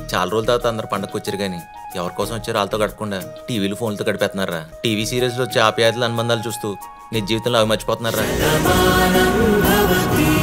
చాలా రోజుల తర్వాత అందరు పండగకు వచ్చారు కానీ ఎవరి కోసం వచ్చారు వాళ్ళతో గడపకుండా టీవీలు ఫోన్లతో గడిపేస్తున్నారా? టీవీ సీరియల్స్లో వచ్చే ఆప్యాయతలు అనుబంధాలు చూస్తూ నీ జీవితంలో అవి మర్చిపోతున్నారా?